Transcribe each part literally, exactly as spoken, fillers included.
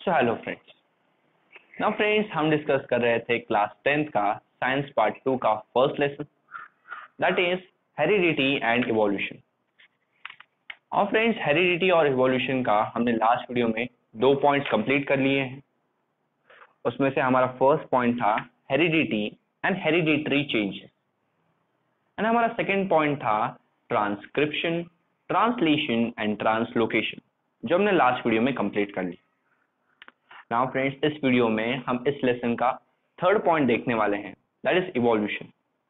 सो hello friends. Now friends, हम discuss कर रहे थे क्लास टेंथ का साइंस पार्ट टू का first lesson, that is heredity and evolution. और फ्रेंड्स, हेरिडिटी और इवोल्यूशन का हमने लास्ट वीडियो में दो पॉइंट्स कंप्लीट कर लिए हैं। उसमें से हमारा फर्स्ट पॉइंट था heredity and hereditary changes, and हमारा सेकेंड पॉइंट था ट्रांसक्रिप्शन, ट्रांसलेशन एंड ट्रांसलोकेशन, जो हमने लास्ट वीडियो में कंप्लीट कर ली। नाउ फ्रेंड्स, इस वीडियो में हम इस लेसन का थर्ड पॉइंट देखने वाले हैं, दैट इज इवोल्यूशन।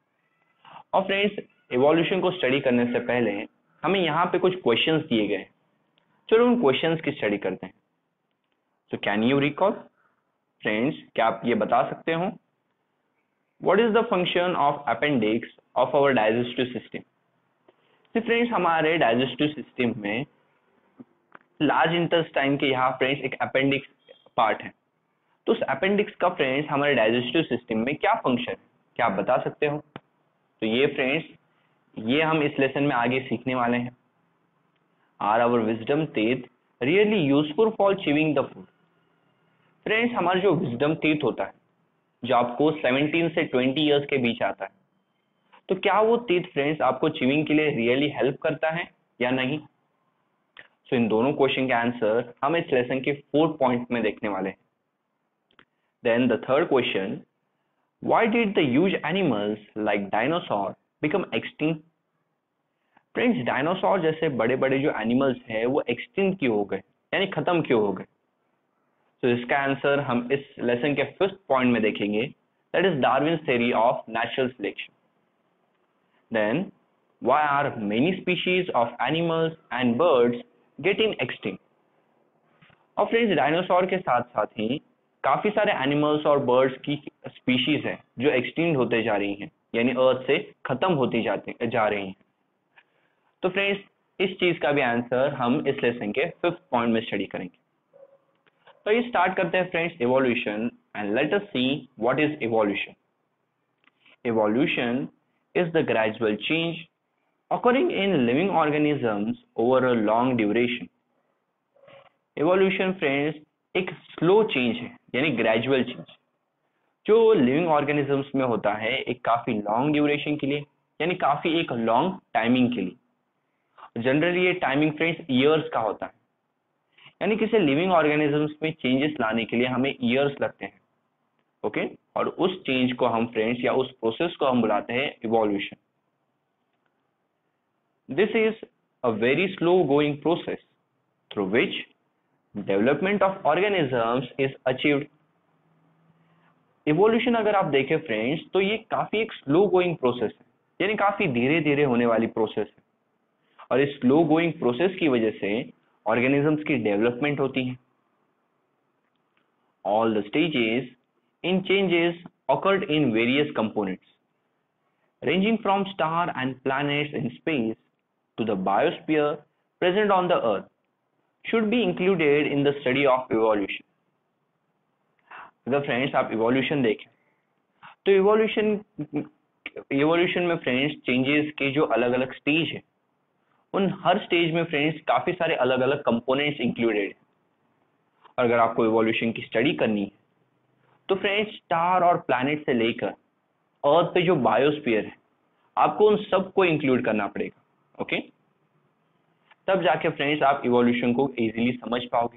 और फ्रेंड्स, इवोल्यूशन को स्टडी करने से पहले हमें यहाँ पे कुछ क्वेश्चंस दिए गए हैं। चलो उन क्वेश्चंस की स्टडी करते हैं। So can you recall friends, क्या आप ये बता सकते हो what is the function of appendix of our digestive system? Friends, हमारे डाइजेस्टिव सिस्टम में लार्ज इंटेस्टाइन के यहाँ फ्रेंड्स एक अपेंडिक्स पार्ट है। तो उस अपेंडिक्स का फ्रेंड्स हमारे डाइजेस्टिव सिस्टम में क्या फंक्शन है, क्या आप बता सकते हो? तो ये फ्रेंड्स, ये हम इस लेसन में आगे सीखने वाले हैं। Are our wisdom teeth really useful for chewing the food? Friends, हमारा जो विजडम टीथ होता है, जो आपको सेवनटीन से ट्वेंटी इयर्स के बीच आता है, तो क्या वो टीथ फ्रेंड्स आपको च्यूइंग के लिए रियली हेल्प करता है या नहीं? सो so, इन दोनों क्वेश्चन के आंसर हम इस लेसन के फोर्थ पॉइंट में देखने वाले हैं। Then the third question, why did the huge animals like dinosaur become extinct? Friends, dinosaur जैसे बड़े बड़े जो एनिमल्स हैं वो एक्सटिंक्ट क्यों हो गए, यानी खत्म क्यों हो गए? तो so, इसका आंसर हम इस लेसन के फिफ्थ पॉइंट में देखेंगे, that is Darwin's theory of natural selection. Then why are many species of animals and birds getting extinct? और फ्रेंड्स, डायनासोर के साथ साथ ही काफी सारे एनिमल्स और बर्ड्स की स्पीशीज हैं जो एक्सटिंक्ट होते जा रही हैं, यानी अर्थ से खत्म होती जाती जा रही हैं। तो फ्रेंड्स, इस चीज का भी आंसर हम इस लेसन के फिफ्थ पॉइंट में स्टडी करेंगे। तो ये स्टार्ट करते हैं friends evolution, and let us see what is evolution. Evolution is the gradual change occurring in living organisms over a long duration. Evolution friends एक स्लो चेंज है, यानी ग्रेजुअल चेंज, जो लिविंग ऑर्गेनिजम्स में होता है एक काफी लॉन्ग ड्यूरेशन के लिए, यानी काफी एक लॉन्ग टाइमिंग के लिए। जनरली ये टाइमिंग फ्रेंड्स ईयर्स का होता है, यानी किसी लिविंग ऑर्गेनिजम्स में चेंजेस लाने के लिए हमें ईयर्स लगते हैं। Okay okay? और उस चेंज को हम फ्रेंड्स या उस प्रोसेस को हम बुलाते हैं evolution. This is a very slow going process through which development of organisms is achieved. Evolution अगर आप देखें फ्रेंड्स, तो ये काफी एक स्लो गोइंग प्रोसेस है, यानी काफी धीरे धीरे होने वाली प्रोसेस है। और इस स्लो गोइंग प्रोसेस की वजह से ऑर्गेनिजम्स की डेवलपमेंट होती है। All the stages in changes occurred in various components, ranging from star and planets in space to the biosphere present on the earth should be included in the study of evolution. अगर friends आप evolution देखें तो evolution evolution में friends changes के जो अलग अलग stage है, उन हर स्टेज में फ्रेंड्स काफी सारे अलग अलग कंपोनेंट्स इंक्लूडेड है। और अगर आपको इवोल्यूशन की स्टडी करनी है तो फ्रेंड्स स्टार और प्लैनेट से लेकर अर्थ पे जो बायोस्फीयर है, आपको उन सबको इंक्लूड करना पड़ेगा। Okay okay? तब जाके फ्रेंड्स आप इवोल्यूशन को इजीली समझ पाओगे।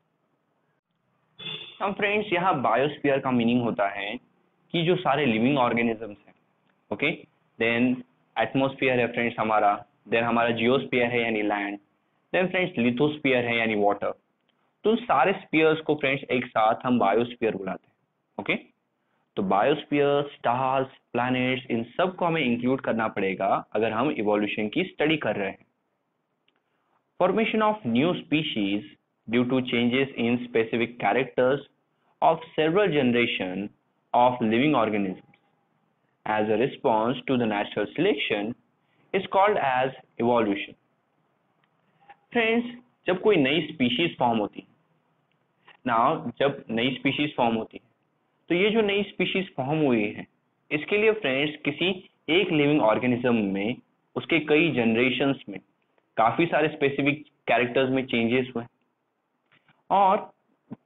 हम फ्रेंड्स यहाँ बायोस्फीयर का मीनिंग होता है कि जो सारे लिविंग ऑर्गेनिजम्स हैं, ओके, देन एटमॉस्फेयर है फ्रेंड्स हमारा, देन हमारा जियोस्फीयर है यानी लैंड, देन फ्रेंड्स लिथोस्फीयर है यानी वाटर। तो सारे स्फीयर्स को फ्रेंड्स एक साथ हम बायोस्फीयर बुलाते हैं। Okay okay? तो बायोस्फीयर, स्टार्स, प्लैनेट्स, इन सब को हमें इंक्लूड करना पड़ेगा अगर हम इवोल्यूशन की स्टडी कर रहे हैं। Formation of new species due to changes in specific characters of several generations of living organisms as a response to the natural selection is called as evolution. Friends, जब कोई नई species फॉर्म होती है ना, जब नई species फॉर्म होती है तो ये जो नई species फॉर्म हुई है, इसके लिए फ्रेंड्स किसी एक लिविंग ऑर्गेनिज्म में उसके कई जनरेशंस में काफी सारे स्पेसिफिक कैरेक्टर्स में चेंजेस हुए, और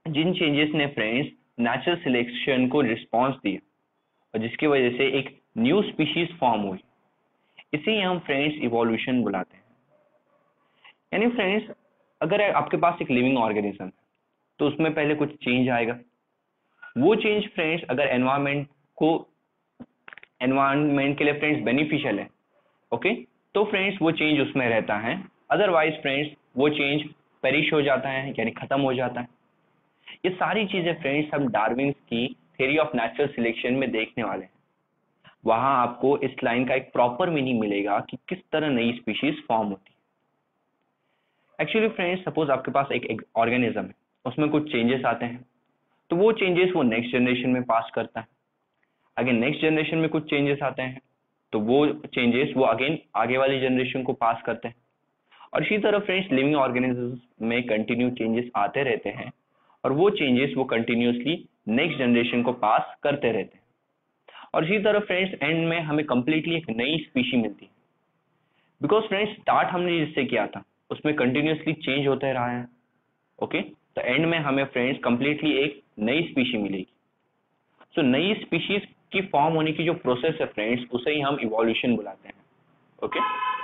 जिन चेंजेस ने फ्रेंड्स नेचुरल सिलेक्शन को रिस्पॉन्स दिया और जिसकी वजह से एक न्यू स्पीशीज फॉर्म हुई, इसे ही हम फ्रेंड्स इवोल्यूशन बुलाते हैं। यानी फ्रेंड्स अगर आपके पास एक लिविंग ऑर्गेनिज्म है तो उसमें पहले कुछ चेंज आएगा, वो चेंज फ्रेंड्स अगर एनवायरमेंट को एनवायरमेंट के लिए फ्रेंड्स बेनिफिशियल है, ओके, तो फ्रेंड्स वो चेंज उसमें रहता है, अदरवाइज फ्रेंड्स वो चेंज पेरिश हो जाता है यानी खत्म हो जाता है। ये सारी चीजें फ्रेंड्स हम डार्विन्स की थ्योरी ऑफ नेचुरल सिलेक्शन में देखने वाले हैं। वहां आपको इस लाइन का एक प्रॉपर मीनिंग मिलेगा कि किस तरह नई स्पीशीज फॉर्म होती है। एक्चुअली फ्रेंड्स सपोज आपके पास एक ऑर्गेनिज्म है, उसमें कुछ चेंजेस आते हैं, तो वो चेंजेस वो नेक्स्ट जनरेशन में पास करता है। अगेन नेक्स्ट जनरेशन में कुछ चेंजेस आते हैं तो वो चेंजेस वो अगेन आगे वाली जनरेशन को पास करते हैं। और इसी तरह फ्रेंड्स लिविंग ऑर्गेनिजम्स में कंटिन्यू चेंजेस आते रहते हैं और वो चेंजेस वो कंटिन्यूसली नेक्स्ट जनरेशन को पास करते रहते हैं। और इसी तरह फ्रेंड्स एंड में हमें कंप्लीटली एक नई स्पीशी मिलती है, बिकॉज फ्रेंड्स स्टार्ट हमने जिससे किया था उसमें कंटिन्यूसली चेंज होते रहा है, ओके, तो एंड में हमें फ्रेंड्स कंप्लीटली एक नई स्पीशी मिलेगी। सो so, नई स्पीशीज की फॉर्म होने की जो प्रोसेस है फ्रेंड्स उसे ही हम इवोल्यूशन बुलाते हैं, okay.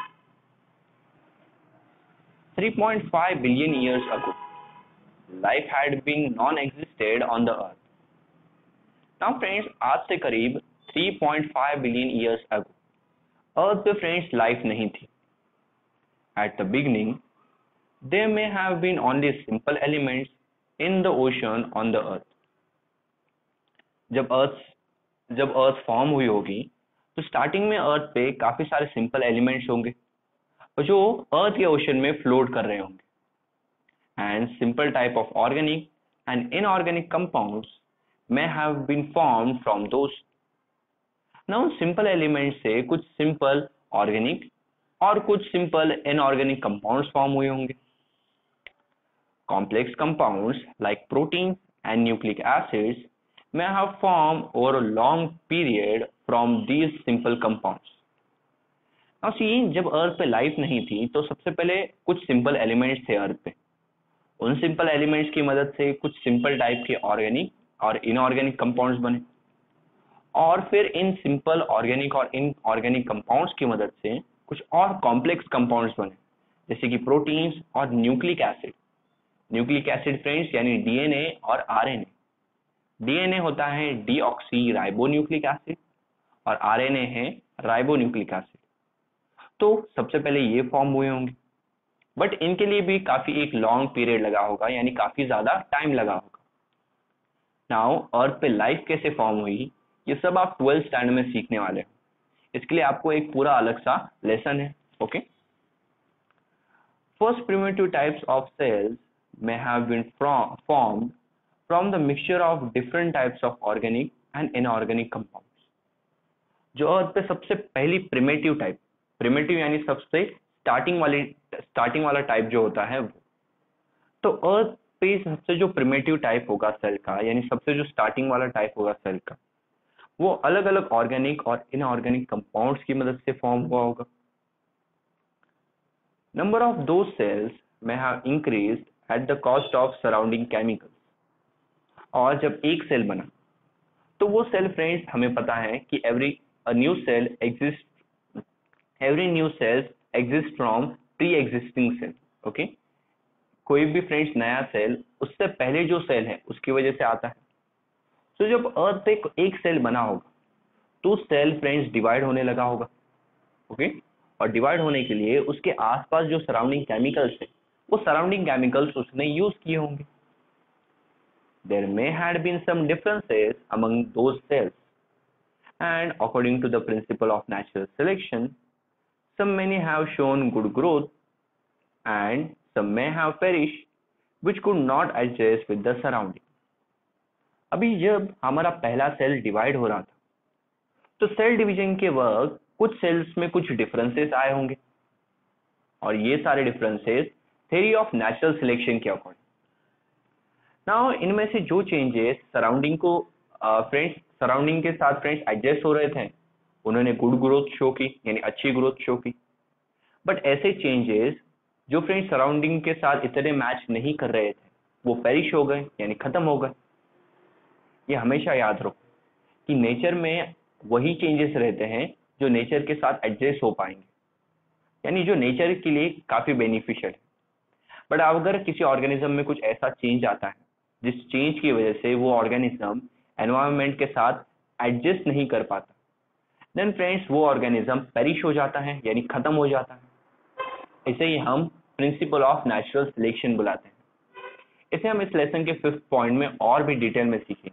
three point five billion years ago life had been non-existed on the earth. now friends आज से करीब three point five billion years ago अर्थ पे फ्रेंड्स लाइफ नहीं थी। at the beginning there may have been only simple elements in the ocean on the earth. जब अर्थ जब अर्थ form हुई होगी तो स्टार्टिंग में अर्थ पे काफी सारे सिंपल एलिमेंट्स होंगे जो अर्थ के ओशन में फ्लोट कर रहे होंगे, and simple type of organic and inorganic compounds may have been formed from those. now simple element से कुछ सिंपल ऑर्गेनिक और कुछ सिंपल इनऑर्गेनिक कंपाउंड्स फॉर्म हुए होंगे। Complex compounds like protein and nucleic acids may have formed over a long period from these simple compounds. Now see, जब अर्थ पे life नहीं थी तो सबसे पहले कुछ सिंपल एलिमेंट्स थे अर्थ पे, उन सिंपल एलिमेंट्स की मदद से कुछ सिंपल टाइप के ऑर्गेनिक और इनऑर्गेनिक कंपाउंड्स बने, और फिर इन सिंपल ऑर्गेनिक और इनऑर्गेनिक कंपाउंड्स की मदद से कुछ और कॉम्प्लेक्स कंपाउंड्स बने, जैसे कि प्रोटीन्स और nucleic acid. Nucleic acid friends यानी डीएनए और आरएनए। डीएनए होता है डीऑक्सी राइबोन्यूक्लिक एसिड और आरएनए है राइबोन्यूक्लिक एसिड। तो सबसे पहले ये फॉर्म हुए होंगे, बट इनके लिए भी काफी एक लॉन्ग पीरियड लगा होगा, यानी काफी ज्यादा टाइम लगा होगा। नाउ अर्थ पे लाइफ कैसे फॉर्म हुई ये सब आप ट्वेल्थ स्टैंडर्ड में सीखने वाले हो, इसके लिए आपको एक पूरा अलग सा लेसन है, okay. First primitive types of cells may have been from, formed from the mixture of different types of organic and inorganic compounds. जो अर्थ पे सबसे पहली प्रिमिटिव टाइप, प्रिमिटिव यानी सबसे स्टार्टिंग वाली स्टार्टिंग वाला टाइप जो होता है वो, तो अर्थ पे सबसे जो प्रिमिटिव टाइप होगा सेल का, यानी सबसे जो स्टार्टिंग वाला टाइप होगा सेल का, वो अलग अलग ऑर्गेनिक और इनऑर्गेनिक कंपाउंड्स की मदद से फॉर्म हुआ होगा। नंबर ऑफ दो cells may have increased at the cost of surrounding chemicals. और जब एक सेल बना तो वो सेल फ्रेंड्स हमें पता है कि every new cell exist every new cell exist from pre existing cell, okay. कोई भी फ्रेंड्स नया सेल उससे पहले जो सेल है उसकी वजह से आता है। तो so, जब अर्थ पे एक सेल बना होगा तो सेल फ्रेंड्स डिवाइड होने लगा होगा, ओके okay? और डिवाइड होने के लिए उसके आसपास जो सराउंडिंग केमिकल्स है वो सराउंडिंग केमिकल्स उसने यूज किए होंगे। There may had been some differences among those cells, and according to the principle of natural selection, some many have shown good growth, and some may have perished, which could not adjust with the surrounding. अभी जब हमारा पहला cell divide हो रहा था तो cell division के वक्त कुछ सेल्स में कुछ डिफरेंसेस आए होंगे, और ये सारे differences theory of natural selection के अकॉर्डिंग। नाउ इनमें से जो चेंजेस सराउंडिंग को फ्रेंड्स uh, सराउंडिंग के साथ फ्रेंड्स एडजस्ट हो रहे थे उन्होंने गुड ग्रोथ शो की, यानी अच्छी ग्रोथ शो की। बट ऐसे चेंजेस जो फ्रेंड्स सराउंडिंग के साथ इतने मैच नहीं कर रहे थे वो पेरिश हो गए यानी खत्म हो गए। ये हमेशा याद रखो कि नेचर में वही चेंजेस रहते हैं जो नेचर के साथ एडजस्ट हो पाएंगे, यानी जो नेचर के लिए काफी बेनिफिशियल है। बट अगर किसी ऑर्गेनिज्म में कुछ ऐसा चेंज आता है जिस चेंज की वजह से वो ऑर्गेनिज्म एनवायरनमेंट के साथ एडजस्ट नहीं कर पाता, देन फ्रेंड्स वो ऑर्गेनिज्म पेरिश हो जाता है यानी खत्म हो जाता है। इसे ही हम प्रिंसिपल ऑफ नेचुरल सिलेक्शन बुलाते हैं। इसे हम इस लेसन के फिफ्थ पॉइंट में और भी डिटेल में सीखेंगे।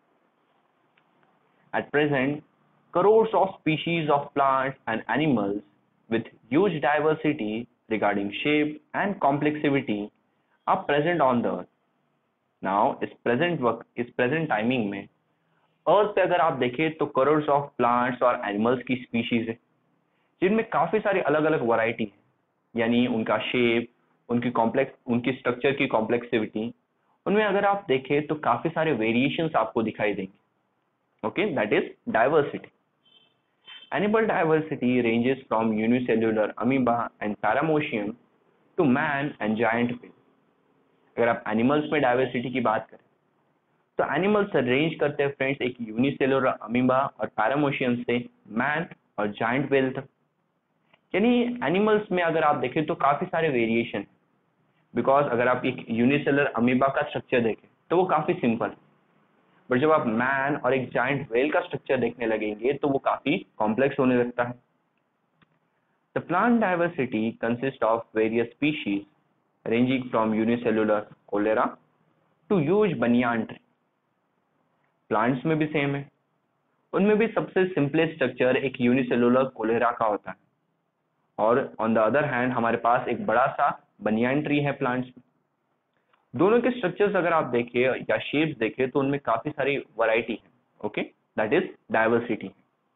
At present crores of species of plants and animals with huge diversity regarding shape and complexity are present on the earth. Now इस present वक्त इस present timing में अर्थ पे अगर आप देखें तो करोड्स ऑफ प्लांट्स और एनिमल्स की स्पीशीज है जिनमें काफी सारी अलग अलग वैरायटी है, यानी उनका शेप, उनकी कॉम्प्लेक्स उनकी स्ट्रक्चर की कॉम्प्लेक्सिविटी, उनमें अगर आप देखें तो काफी सारे वेरिएशंस आपको दिखाई देंगे। Okay, that is diversity. Animal diversity ranges from unicellular amoeba and paramecium to man and giant whale. अगर आप एनिमल्स में डाइवर्सिटी की बात करें तो एनिमल्स रेंज करते हैं फ्रेंड्स एक यूनिसेलुलर अमीबा और पैरामोशियम से मैन और जायंट व्हेल तक। यानी एनिमल्स में अगर आप देखें तो काफी सारे वेरिएशन है, बिकॉज अगर आप एक यूनिसेलुलर अमीबा का स्ट्रक्चर देखें तो वो काफी सिंपल है, बट जब आप मैन और एक जायंट व्हेल का स्ट्रक्चर देखने लगेंगे तो वो काफी कॉम्प्लेक्स होने लगता है। The plant diversity consist of various species ranging from unicellular chlorella to huge banyan tree. Plants में भी सेम है, उनमें भी सबसे सिंपलेस्ट स्ट्रक्चर एक यूनिसेलुलर कोलेरा का होता है, और ऑन द अदर हैंड हमारे पास एक बड़ा सा बनियान ट्री है प्लांट्स में। दोनों के स्ट्रक्चर्स अगर आप देखें या शेप्स देखें तो उनमें काफी सारी वैरायटी है। Okay, that is diversity.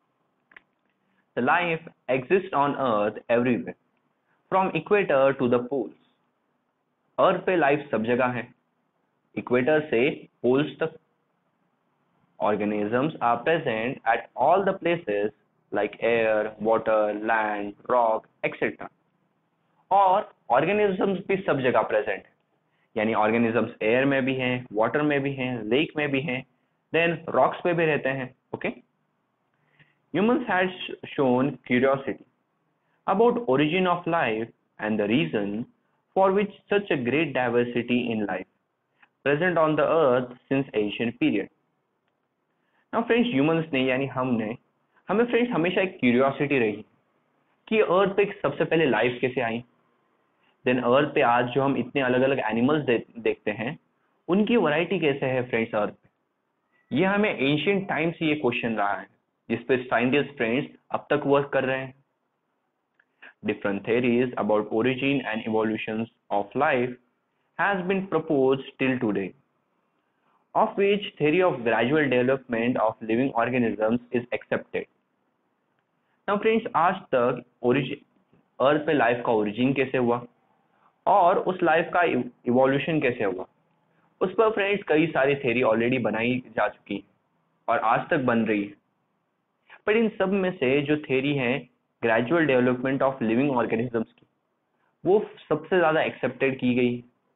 The life exist on earth everywhere from equator to the poles. Earth पे लाइफ सब जगह है, इक्वेटर से पोल्स तक। Organisms are present at all the places like air, water, land, rock etcetera. और organisms भी सब जगह प्रेजेंट है, यानी ऑर्गेनिजम्स एयर में भी हैं, वाटर में भी हैं, लेक में भी हैं, देन रॉक्स पे भी रहते हैं। Okay, humans have shown curiosity about origin of life and the reason for which such a great diversity in life present on the earth since ancient period. Now friends, humans ने यानी हमने हमें friends हमेशा एक curiosity रही कि अर्थ पे सबसे पहले लाइफ कैसे आई, देन अर्थ पे आज जो हम इतने अलग अलग एनिमल्स दे, देखते हैं उनकी वैरायटी कैसे है फ्रेंड्स अर्थ पे। ये हमें एंशिएंट टाइम से ये क्वेश्चन रहा है जिस पे साइंटिस्ट फ्रेंड्स अब तक वर्क कर रहे हैं। Different theories about origin and evolution of life has been proposed till today, of which theory of gradual development of living organisms is accepted. Now friends, आज तक ओरिजिन अर्थ पे लाइफ का origin कैसे हुआ और उस लाइफ का इवोल्यूशन कैसे हुआ, उस पर फ्रेंड्स कई सारी थ्योरी ऑलरेडी बनाई जा चुकी है और आज तक बन रही है। पर इन सब में से जो थ्योरी है gradual development of living organisms की, वो सबसे ज्यादा एक्सेप्टेड की गई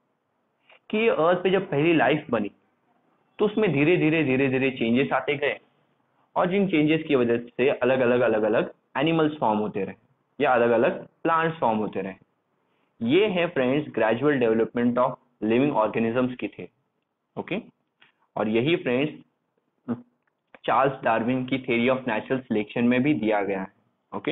कि अर्थ पे जब पहली लाइफ बनी तो उसमें धीरे धीरे धीरे धीरे चेंजेस आते गए, और जिन चेंजेस की वजह से अलग अलग अलग अलग एनिमल्स फॉर्म होते रहे या अलग अलग प्लांट्स फॉर्म होते रहे। ये है friends gradual development of living organisms की थे। ओके, और यही फ्रेंड्स चार्ल्स डार्विन की थ्योरी ऑफ नेचुरल सिलेक्शन में भी दिया गया है। Okay,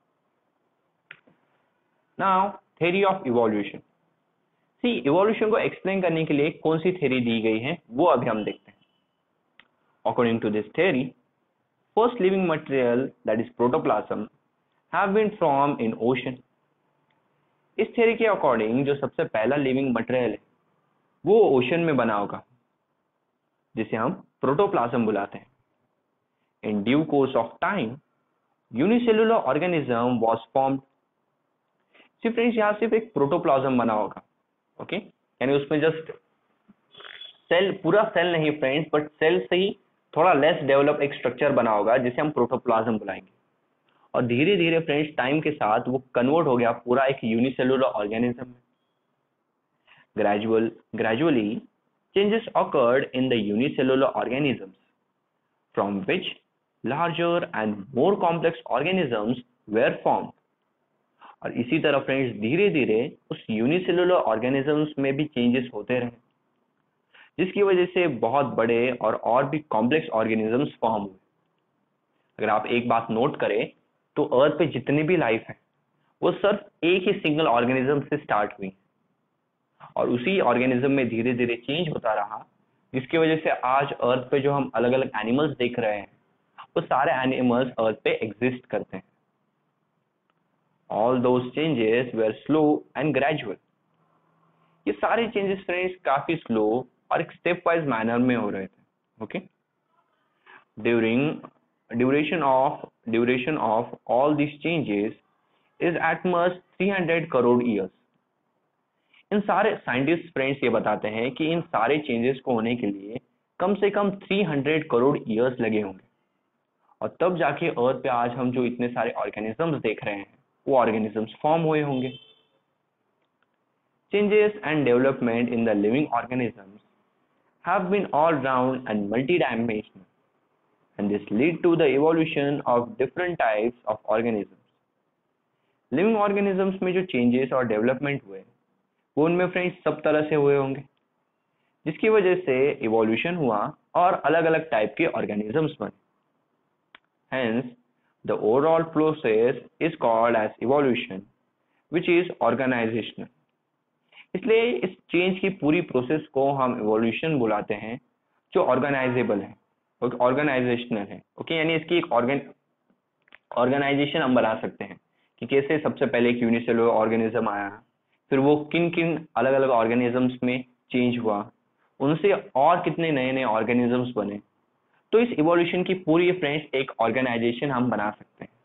now theory of evolution. See, evolution को एक्सप्लेन करने के लिए कौन सी थ्योरी दी गई है वो अभी हम देखते हैं। According to this theory, first living material that is protoplasm have been formed in ocean. इस थ्योरी के अकॉर्डिंग जो सबसे पहला लिविंग मटेरियल है वो ओशन में बना होगा, जिसे हम प्रोटोप्लाज्म बुलाते हैं। In due course of time unicellular organism was formed. सिर्फ फ्रेंड्स यहाँ सिर्फ एक प्रोटोप्लाज्म बना होगा। ओके, यानी उसमें जस्ट सेल, पूरा सेल नहीं फ्रेंड्स, बट सेल से ही थोड़ा लेस डेवलप एक स्ट्रक्चर बना होगा जिसे हम प्रोटोप्लाज्म बुलाएंगे। और धीरे धीरे फ्रेंड्स टाइम के साथ वो कन्वर्ट हो गया पूरा एक यूनिसेलुलर ऑर्गेनिज्म में। Gradual gradually changes occurred in the unicellular organisms, from which larger and more complex organisms were formed. और इसी तरह फ्रेंड्स धीरे धीरे उस यूनिसेलुलर ऑर्गेनिजम्स में भी चेंजेस होते रहे, जिसकी वजह से बहुत बड़े और और भी कॉम्प्लेक्स ऑर्गेनिजम्स फॉर्म हुए। अगर आप एक बात नोट करें तो अर्थ पे जितनी भी लाइफ है वो सिर्फ एक ही सिंगल ऑर्गेनिज्म से स्टार्ट हुई और उसी ऑर्गेनिज्म में धीरे धीरे चेंज होता रहा, जिसकी वजह से आज अर्थ पे जो हम अलग अलग एनिमल्स देख रहे हैं वो सारे एनिमल्स अर्थ पे एग्जिस्ट करते हैं। All those changes were slow and gradual. ये सारे चेंजेस फ्रेंड्स काफी स्लो और एक स्टेप वाइज मैनर में हो रहे थे। Okay, during duration of duration of all this changes is at most three hundred crore years. इन सारे साइंटिस्ट फ्रेंड्स ये बताते हैं कि इन सारे चेंजेस को होने के लिए कम से कम तीन सौ करोड़ ईयर्स लगे होंगे, और तब जाके अर्थ पे आज हम जो इतने सारे ऑर्गेनिजम्स देख रहे हैं वो ऑर्गेनिजम्स फॉर्म हुए होंगे। Changes and development in the living organisms have been all round and multi dimensional, and this lead to the evolution of different types of organisms. Living organisms में जो चेंजेस और development हुए वो उनमें friends सब तरह से हुए होंगे, जिसकी वजह से इवोल्यूशन हुआ और अलग अलग टाइप के ऑर्गेनिजम्स बने। Hence, the overall process is called as evolution, which is organizational. इसलिए इस चेंज की पूरी प्रोसेस को हम इवोल्यूशन बुलाते हैं, जो ऑर्गेनाइजेबल है, ऑर्गेनाइजेशनल है। ओके, यानी इसकी एक ऑर्गेन ऑर्गेनाइजेशन हम बना सकते हैं कि कैसे सबसे पहले एक यूनिसेलुलर ऑर्गेनिज्म आया, फिर वो किन किन अलग अलग ऑर्गेनिजम्स में चेंज हुआ, उनसे और कितने नए नए ऑर्गेनिजम्स बने। तो इस इवोल्यूशन की पूरी फ्रेंड्स एक ऑर्गेनाइजेशन हम बना सकते हैं।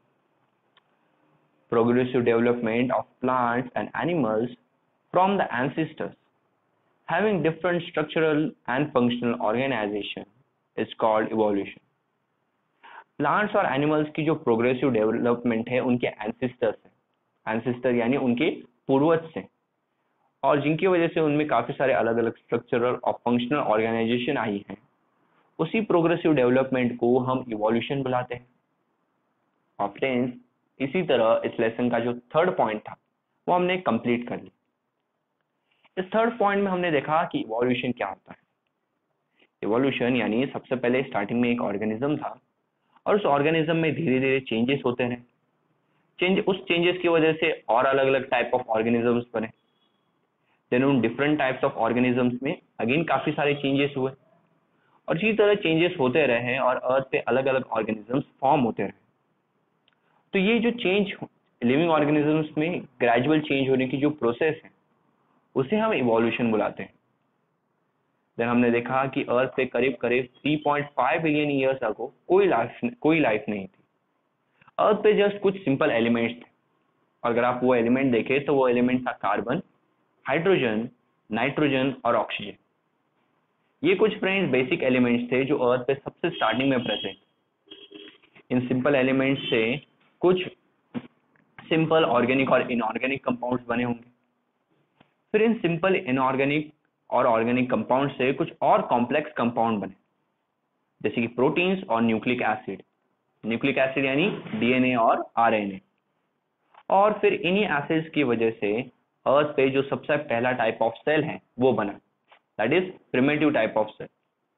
Progressive development of plants and animals from the ancestors having different structural and functional organisation is called evolution. Plants और एनिमल्स की जो प्रोग्रेसिव डेवलपमेंट है उनके एंसेस्टर्स है, एंसेस्टर यानी उनके पूर्वज से, और जिनकी वजह से उनमें काफी सारे अलग अलग स्ट्रक्चरल और फंक्शनल ऑर्गेनाइजेशन आई है, उसी प्रोग्रेसिव डेवलपमेंट को हम इवोल्यूशन बुलाते हैं। और फ्रेंड्स इसी तरह इस लेसन का जो थर्ड पॉइंट था वो हमने कंप्लीट कर लिया। इस थर्ड पॉइंट में हमने देखा कि इवोल्यूशन क्या होता है। इवोल्यूशन यानी सबसे पहले स्टार्टिंग में एक ऑर्गेनिज्म था और उस ऑर्गेनिज्म में धीरे धीरे चेंजेस होते रहे। चेंज उस चेंजेस की वजह से और अलग अलग टाइप ऑफ ऑर्गेनिजम्स बने। देन उन डिफरेंट टाइप्स ऑफ ऑर्गेनिजम्स में अगेन काफी सारे चेंजेस हुए, और इसी तरह चेंजेस होते रहे और अर्थ पे अलग अलग ऑर्गेनिजम्स फॉर्म होते रहे। तो ये जो चेंज लिविंग ऑर्गेनिजम्स में ग्रेजुअल चेंज होने की जो प्रोसेस है उसे हम इवोल्यूशन बुलाते हैं। देन हमने देखा कि अर्थ पे करीब करीब तीन पॉइंट पाँच बिलियन ईयर्स अगो कोई लाइफ कोई लाइफ नहीं थी। अर्थ पे जस्ट कुछ सिंपल एलिमेंट्स थे, और अगर आप वो एलिमेंट देखें तो वो एलिमेंट था कार्बन, हाइड्रोजन, नाइट्रोजन और ऑक्सीजन। ये कुछ फ्रेंड्स बेसिक एलिमेंट्स थे जो अर्थ पे सबसे स्टार्टिंग में प्रेजेंट। इन सिंपल एलिमेंट्स से कुछ सिंपल ऑर्गेनिक और इनऑर्गेनिक कंपाउंड्स बने होंगे। फिर इन सिंपल इनऑर्गेनिक और ऑर्गेनिक कंपाउंड से कुछ और कॉम्प्लेक्स कंपाउंड बने, जैसे कि प्रोटीन्स और न्यूक्लिक एसिड। न्यूक्लिक एसिड यानी डीएनए और आरएनए। और फिर इन्हीं एसिड्स की वजह से अर्थ पे जो सबसे पहला टाइप ऑफ सेल है वो बना, that is primitive type of cell.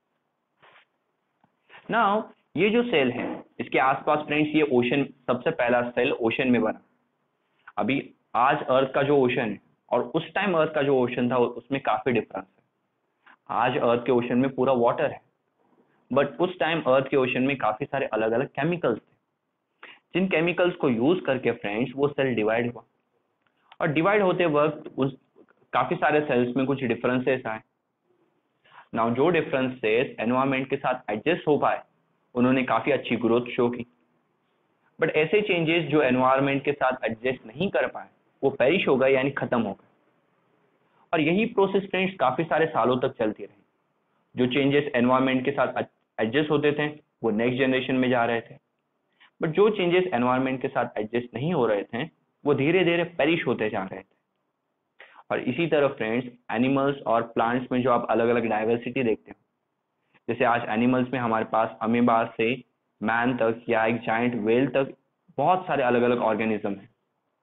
Now ये जो सेल है इसके आसपास फ्रेंड्स ये ओशन, सबसे पहला सेल ओशन में बना। अभी आज अर्थ का जो ओशन है और उस टाइम अर्थ का जो ओशन था उसमें काफी डिफरेंस है। आज अर्थ के ओशन में पूरा वाटर है, बट उस टाइम अर्थ के ओशन में काफी सारे अलग अलग केमिकल्स थे, जिन केमिकल्स को यूज करके फ्रेंड्स वो सेल डिवाइड हुआ, और डिवाइड होते वक्त उस काफी सारे सेल्स में कुछ डिफरेंसेस आए। नाउ जो डिफरेंसेस एनवायरमेंट के साथ एडजस्ट हो पाए उन्होंने काफी अच्छी ग्रोथ शो की, बट ऐसे चेंजेस जो एनवायरमेंट के साथ एडजस्ट नहीं कर पाए वो पेरिश हो गए यानी खत्म हो गए। और यही प्रोसेस फ्रेंड्स काफी सारे सालों तक चलती रही। जो चेंजेस एनवायरमेंट के साथ एडजस्ट होते थे वो नेक्स्ट जनरेशन में जा रहे थे, बट जो चेंजेस एनवायरमेंट के साथ एडजस्ट नहीं हो रहे थे वो धीरे धीरे पेरिश होते जा रहे थे। और इसी तरह फ्रेंड्स एनिमल्स और प्लांट्स में जो आप अलग अलग डाइवर्सिटी देखते हो, जैसे आज एनिमल्स में हमारे पास अमीबा से मैन तक या एक जाइंट वेल तक बहुत सारे अलग अलग ऑर्गेनिज्म हैं।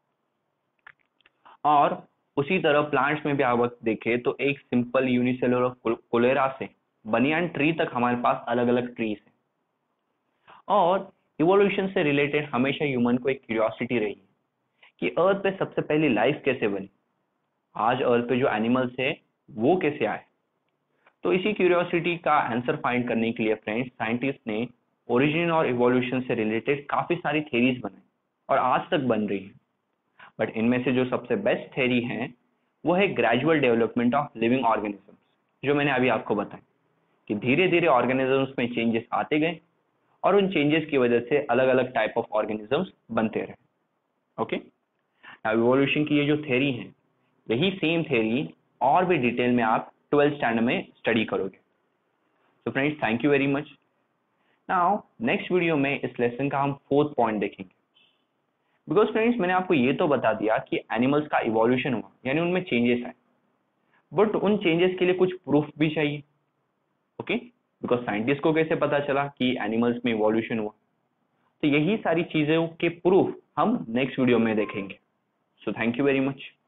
और उसी तरह प्लांट्स में भी आप देखें तो एक सिंपल यूनिसेलुलर कोलेरा से बनियान ट्री तक हमारे पास अलग अलग ट्रीज हैं। और इवोल्यूशन से रिलेटेड हमेशा ह्यूमन को एक क्यूरियोसिटी रही है कि अर्थ पे सबसे पहली लाइफ कैसे बनी, आज अर्थ पे जो एनिमल्स है वो कैसे आए। तो इसी क्यूरियोसिटी का आंसर फाइंड करने के लिए फ्रेंड्स साइंटिस्ट ने ओरिजिन और इवोल्यूशन से रिलेटेड काफी सारी थेरीज बनाई और आज तक बन रही है। बट इनमें से जो सबसे बेस्ट थेरी है वो है gradual development of living organisms, जो मैंने अभी आपको बताया कि धीरे धीरे ऑर्गेनिजम्स में चेंजेस आते गए और उन चेंजेस की वजह से अलग अलग टाइप ऑफ ऑर्गेनिजम्स बनते रहे। ओके, इवोल्यूशन की ये जो थेरी है यही सेम थेरी और भी डिटेल में आप ट्वेल्थ स्टैंडर्ड में स्टडी करोगे। तो friends thank you very much. Now next video में इस लेसन का हम फोर्थ पॉइंट देखेंगे। बिकॉज फ्रेंड्स मैंने आपको ये तो बता दिया कि एनिमल्स का इवोल्यूशन हुआ यानी उनमें चेंजेस आए, बट उन चेंजेस के लिए कुछ प्रूफ भी चाहिए। ओके, बिकॉज साइंटिस्ट को कैसे पता चला कि एनिमल्स में इवोल्यूशन हुआ, तो यही सारी चीजों के प्रूफ हम नेक्स्ट वीडियो में देखेंगे। So thank you very much.